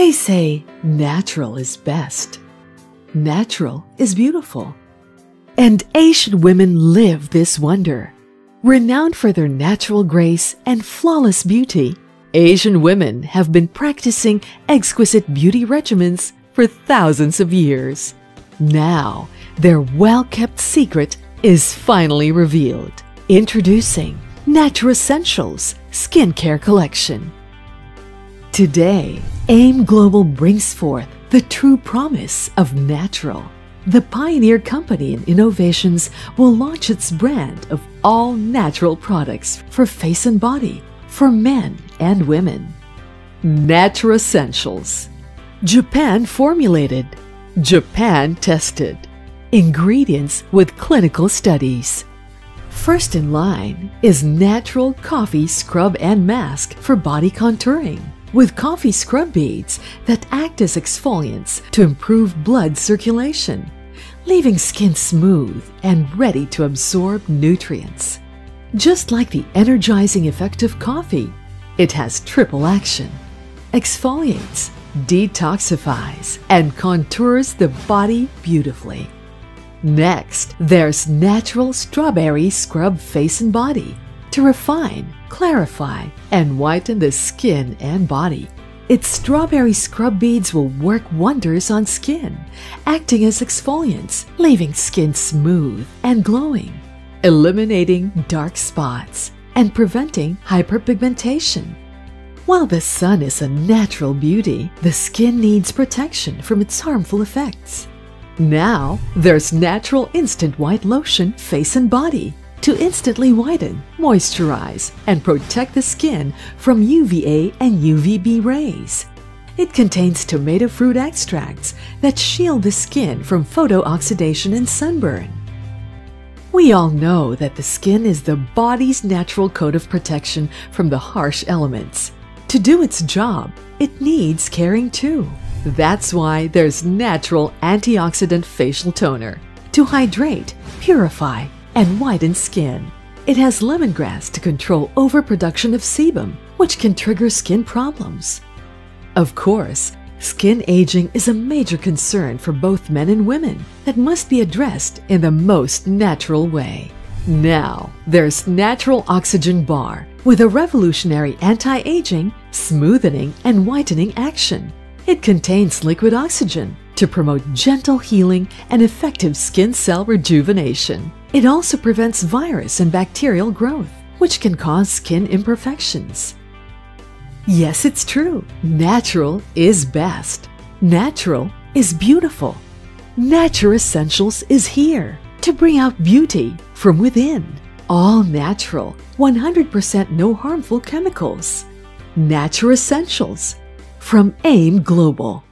They say natural is best. Natural is beautiful. And Asian women live this wonder. Renowned for their natural grace and flawless beauty, Asian women have been practicing exquisite beauty regimens for thousands of years. Now, their well-kept secret is finally revealed. Introducing Naturessentials Skincare Collection. Today, AIM Global brings forth the true promise of natural. The pioneer company in innovations will launch its brand of all natural products for face and body, for men and women. Naturessentials. Japan formulated, Japan tested. Ingredients with clinical studies. First in line is Natural Coffee Scrub and Mask for body contouring, with coffee scrub beads that act as exfoliants to improve blood circulation, leaving skin smooth and ready to absorb nutrients. Just like the energizing effect of coffee, it has triple action: exfoliates, detoxifies, and contours the body beautifully. Next, there's Natural Strawberry Scrub Face and Body to refine, clarify, and whiten the skin and body. Its strawberry scrub beads will work wonders on skin, acting as exfoliants, leaving skin smooth and glowing, eliminating dark spots, and preventing hyperpigmentation. While the sun is a natural beauty, the skin needs protection from its harmful effects. Now, there's Natural Instant White Lotion Face and Body to instantly whiten, moisturize, and protect the skin from UVA and UVB rays. It contains tomato fruit extracts that shield the skin from photooxidation and sunburn. We all know that the skin is the body's natural coat of protection from the harsh elements. To do its job, it needs caring too. That's why there's Natural Antioxidant Facial Toner to hydrate, purify, and whiten skin. It has lemongrass to control overproduction of sebum, which can trigger skin problems. Of course, skin aging is a major concern for both men and women that must be addressed in the most natural way. Now, there's Natural Oxygen Bar with a revolutionary anti-aging, smoothening, and whitening action. It contains liquid oxygen to promote gentle healing and effective skin cell rejuvenation. It also prevents virus and bacterial growth, which can cause skin imperfections. Yes, it's true. Natural is best. Natural is beautiful. Naturessentials is here to bring out beauty from within. All natural, 100% no harmful chemicals. Naturessentials from AIM Global.